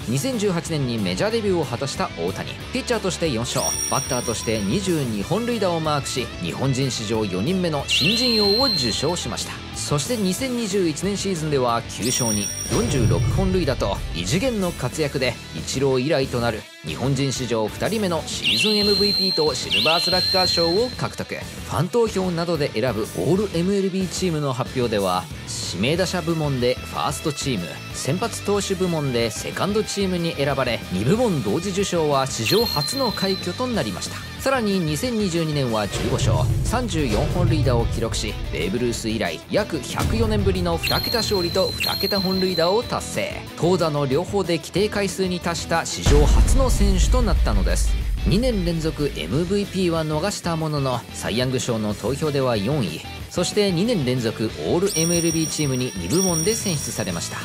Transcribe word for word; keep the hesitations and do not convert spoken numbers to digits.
にせんじゅうはちねんにメジャーデビューを果たした大谷。ピッチャーとしてよんしょう、バッターとしてにじゅうにほん塁打をマークし、日本人史上よにんめの新人王を受賞しました。そしてにせんにじゅういちねんシーズンではきゅうしょうによんじゅうろくほん塁打と異次元の活躍で、イチロー以来となる日本人史上ふたりめのシーズン エムブイピー とシルバースラッガー賞を獲得。ファン投票などで選ぶオール エムエルビー チームの発表では、指名打者部門でファーストチーム、先発投手部門でセカンドチームに選ばれ、にぶもん同時受賞は史上初の快挙となりました。さらににせんにじゅうにねんはじゅうごしょう、さんじゅうよんほん塁打を記録し、ベーブ・ルース以来約ひゃくよねんぶりのにけた勝利とにけた本塁打を達成。投打の両方で規定回数に達した史上初の選手となったのです。にねん連続 エムブイピー は逃したものの、サイ・ヤング賞の投票ではよんい、そしてにねん連続オール エムエルビー チームににぶもんで選出されました。